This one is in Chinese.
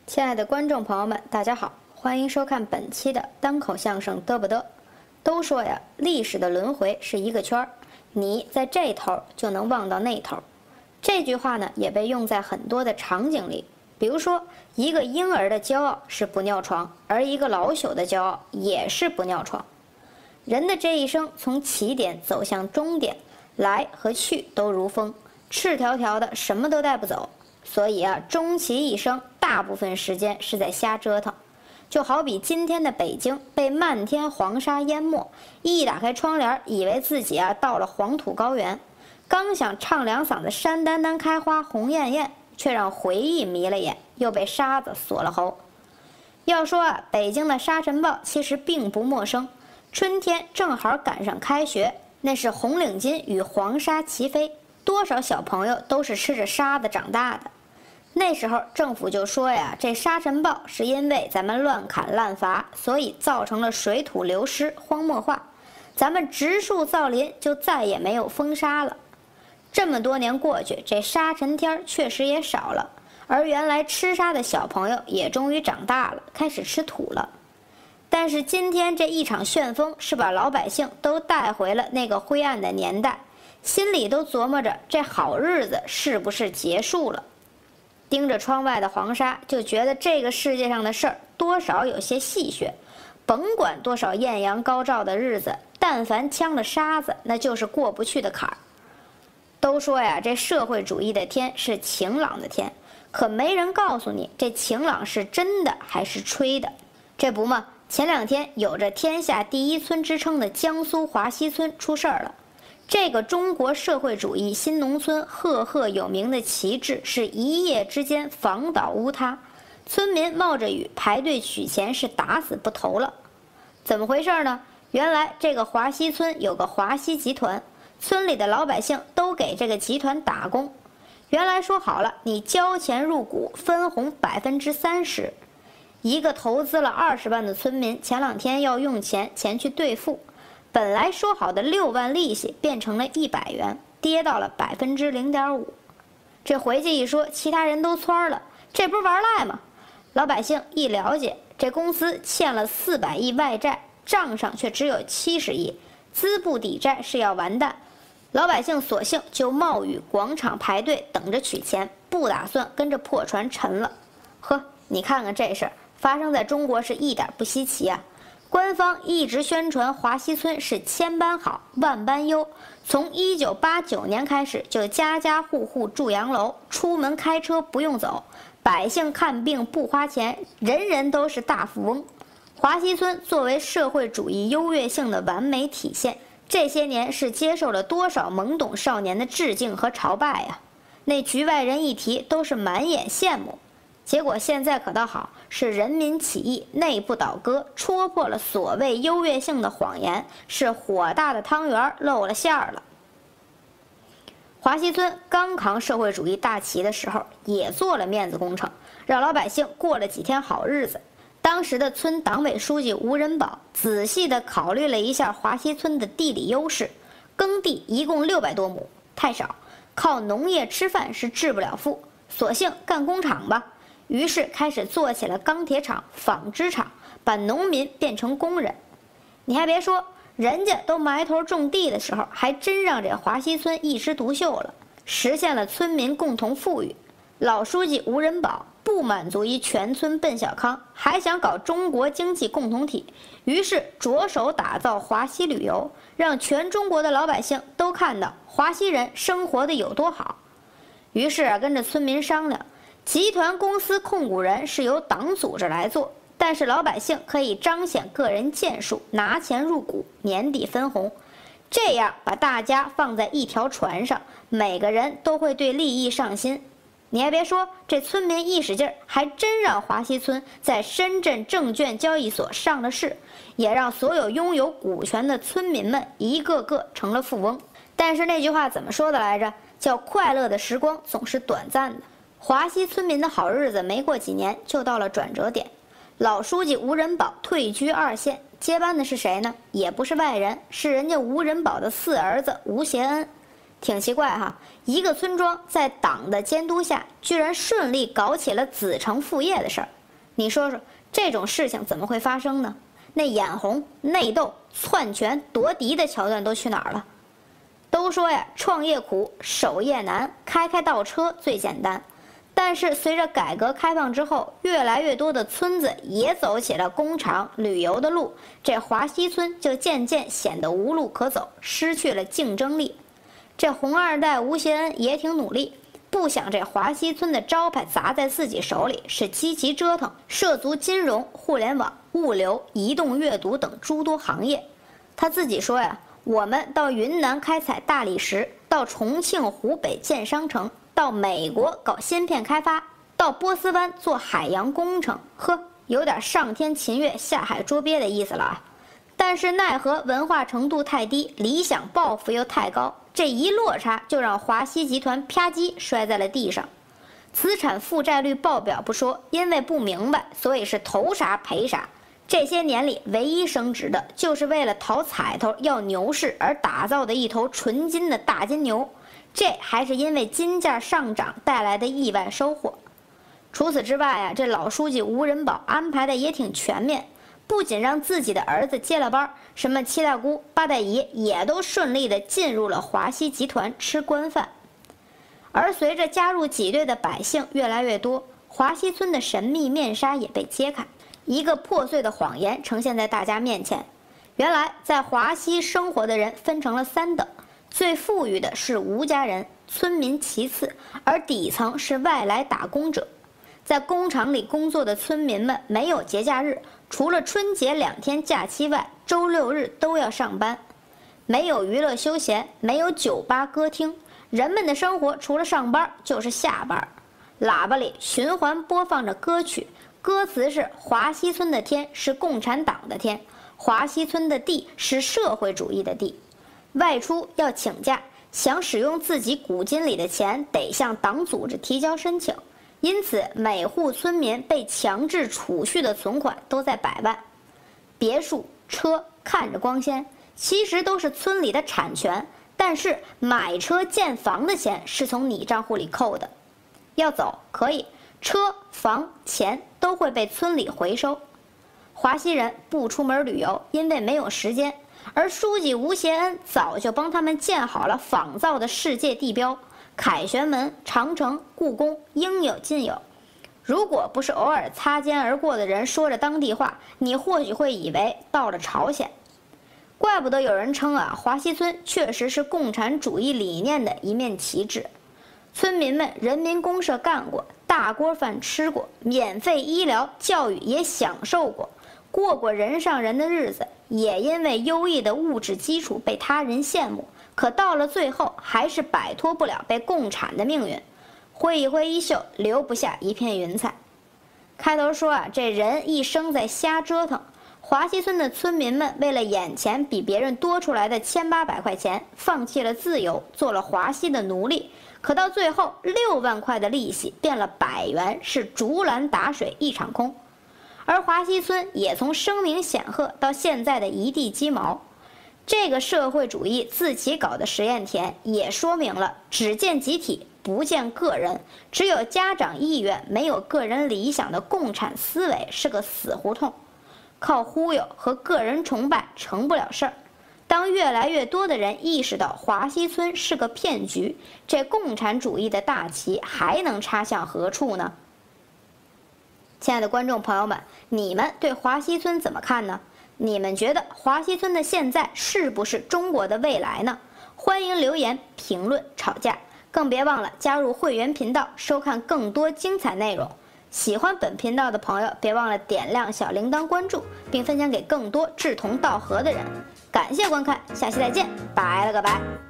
亲爱的观众朋友们，大家好，欢迎收看本期的单口相声嘚不嘚。都说呀，历史的轮回是一个圈儿，你在这头就能望到那头。这句话呢，也被用在很多的场景里，比如说，一个婴儿的骄傲是不尿床，而一个老朽的骄傲也是不尿床。人的这一生，从起点走向终点，来和去都如风，赤条条的，什么都带不走。所以啊，终其一生，大部分时间是在瞎折腾。就好比今天的北京被漫天黄沙淹没，一打开窗帘，以为自己到了黄土高原，刚想唱两嗓子山丹丹开花红艳艳，却让回忆迷了眼，又被沙子锁了喉。要说北京的沙尘暴其实并不陌生，春天正好赶上开学，那是红领巾与黄沙齐飞，多少小朋友都是吃着沙子长大的。那时候政府就说呀，这沙尘暴是因为咱们乱砍滥伐，所以造成了水土流失、荒漠化，咱们植树造林，就再也没有风沙了。这么多年过去，这沙尘天确实也少了，而原来吃沙的小朋友也终于长大了，开始吃土了。但是今天这一场旋风是把老百姓都带回了那个灰暗的年代，心里都琢磨着这好日子是不是结束了。盯着窗外的黄沙，就觉得这个世界上的事儿多少有些戏谑。甭管多少艳阳高照的日子，但凡呛了沙子，那就是过不去的坎儿。都说呀，这社会主义的天是晴朗的天，可没人告诉你这晴朗是真的还是吹的。这不嘛，前两天有着天下第一村之称的江苏华西村出事儿了。这个中国社会主义新农村赫赫有名的旗帜是一夜之间房倒屋塌，村民冒着雨排队取钱，是打死不投了。怎么回事呢？原来这个华西村有个华西集团，村里的老百姓都给这个集团打工。原来说好了，你交钱入股，分红30%。一个投资了20万的村民，前两天要用钱去兑付。本来说好的6万利息变成了100元，跌到了0.5%。这回去一说，其他人都蹿了，这不是玩赖吗？老百姓一了解，这公司欠了400亿外债，账上却只有70亿，资不抵债是要完蛋。老百姓索性就冒雨广场排队等着取钱，不打算跟着破船沉了。呵，你看看这事儿发生在中国是一点不稀奇啊。官方一直宣传华西村是千般好万般优，从1989年开始就家家户户住洋楼，出门开车不用走，百姓看病不花钱，人人都是大富翁。华西村作为社会主义优越性的完美体现，这些年是接受了多少懵懂少年的致敬和朝拜啊！那局外人一提都是满眼羡慕。结果现在可倒好，是人民起义，内部倒戈，戳破了所谓优越性的谎言，是火大的汤圆露了馅儿了。华西村刚扛社会主义大旗的时候，也做了面子工程，让老百姓过了几天好日子。当时的村党委书记吴仁宝仔细地考虑了一下华西村的地理优势，耕地一共600多亩，太少，靠农业吃饭是致不了富，索性干工厂吧。于是开始做起了钢铁厂、纺织厂，把农民变成工人。你还别说，人家都埋头种地的时候，还真让这华西村一枝独秀了，实现了村民共同富裕。老书记吴仁宝不满足于全村奔小康，还想搞中国经济共同体，于是着手打造华西旅游，让全中国的老百姓都看到华西人生活的有多好。于是跟着村民商量，集团公司控股人是由党组织来做，但是老百姓可以彰显个人建树，拿钱入股，年底分红，这样把大家放在一条船上，每个人都会对利益上心。你还别说，这村民一使劲，还真让华西村在深圳证券交易所上了市，也让所有拥有股权的村民们一个个成了富翁。但是那句话怎么说的来着？叫快乐的时光总是短暂的。华西村民的好日子没过几年就到了转折点，老书记吴仁宝退居2线，接班的是谁呢？也不是外人，是人家吴仁宝的4儿子吴协恩。挺奇怪哈，一个村庄在党的监督下，居然顺利搞起了子承父业的事儿。 你说说，这种事情怎么会发生呢？那眼红、内斗、篡权、夺嫡的桥段都去哪儿了？都说呀，创业苦，守业难，开倒车最简单。但是随着改革开放之后，越来越多的村子也走起了工厂、旅游的路，这华西村就渐渐显得无路可走，失去了竞争力。这红二代吴谢恩也挺努力，不想这华西村的招牌砸在自己手里，是积极折腾，涉足金融、互联网、物流、移动阅读等诸多行业。他自己说呀，我们到云南开采大理石，到重庆、湖北建商城，到美国搞芯片开发，到波斯湾做海洋工程，呵，有点上天擒月下海捉鳖的意思了啊。但是奈何文化程度太低，理想抱负又太高，这一落差就让华西集团啪叽摔在了地上。资产负债率爆表不说，因为不明白，所以是投啥赔啥。这些年里唯一升值的，就是为了讨彩头要牛市而打造的一头纯金的大金牛，这还是因为金价上涨带来的意外收获。除此之外啊，这老书记吴仁宝安排的也挺全面，不仅让自己的儿子接了班，什么七大姑八大姨也都顺利的进入了华西集团吃官饭。而随着加入挤兑的百姓越来越多，华西村的神秘面纱也被揭开，一个破碎的谎言呈现在大家面前。原来在华西生活的人分成了3等，最富裕的是吴家人，村民其次，而底层是外来打工者。在工厂里工作的村民们没有节假日，除了春节2天假期外，周6日都要上班。没有娱乐休闲，没有酒吧歌厅，人们的生活除了上班就是下班。喇叭里循环播放着歌曲，歌词是华西村的天是共产党的天，华西村的地是社会主义的地。外出要请假，想使用自己股金里的钱，得向党组织提交申请。因此每户村民被强制储蓄的存款都在100万。别墅、车看着光鲜，其实都是村里的产权，但是买车建房的钱是从你账户里扣的。要走可以，车房钱都会被村里回收。华西人不出门旅游，因为没有时间，而书记吴谢恩早就帮他们建好了仿造的世界地标，凯旋门、长城、故宫应有尽有。如果不是偶尔擦肩而过的人说着当地话，你或许会以为到了朝鲜。怪不得有人称啊，华西村确实是共产主义理念的一面旗帜。村民们人民公社干过，大锅饭吃过，免费医疗教育也享受过，过过人上人的日子，也因为优异的物质基础被他人羡慕，可到了最后还是摆脱不了被共产的命运，挥一挥衣袖，留不下一片云彩。开头说啊，这人一生在瞎折腾。华西村的村民们为了眼前比别人多出来的1800块钱，放弃了自由，做了华西的奴隶。可到最后，6万块的利息变了100元，是竹篮打水一场空。而华西村也从声名显赫到现在的一地鸡毛。这个社会主义自己搞的实验田，也说明了只见集体，不见个人。只有家长意愿，没有个人理想的共产思维是个死胡同。靠忽悠和个人崇拜成不了事儿。当越来越多的人意识到华西村是个骗局，这共产主义的大旗还能插向何处呢？亲爱的观众朋友们，你们对华西村怎么看呢？你们觉得华西村的现在是不是中国的未来呢？欢迎留言评论吵架，更别忘了加入会员频道收看更多精彩内容。喜欢本频道的朋友，别忘了点亮小铃铛关注，并分享给更多志同道合的人。感谢观看，下期再见，拜了个拜。